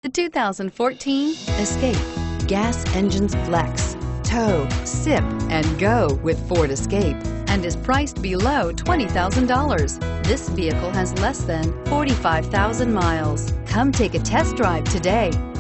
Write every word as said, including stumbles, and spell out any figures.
The two thousand fourteen Escape. Gas engines flex, tow, sip, and go with Ford Escape, and is priced below twenty thousand dollars. This vehicle has less than forty-five thousand miles. Come take a test drive today.